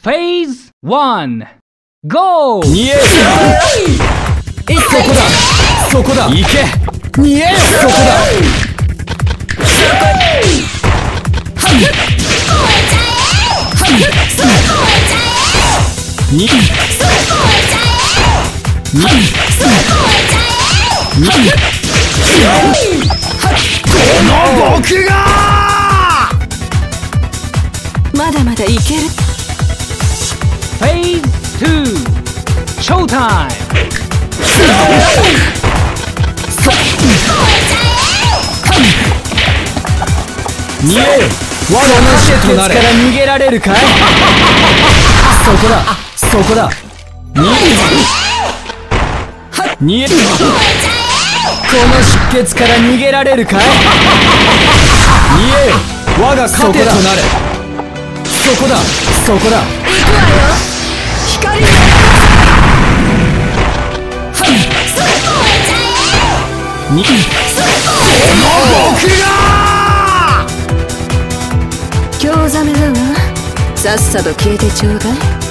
Phase 1 Go! 見える。そこだ、そこだ、行け。見える。そこだ。にこの僕がまだまだいける。 Phase 2 Showtime! 逃げよ。我の施設から逃げられるかい。そこだ、そこだ。逃げる。この出血から逃げられるかい。逃げよ。我が糧となれ。そこだ、そこだ。 行くわよ。光のこの僕が興ざめだわ。さっさと消えてちょうだい。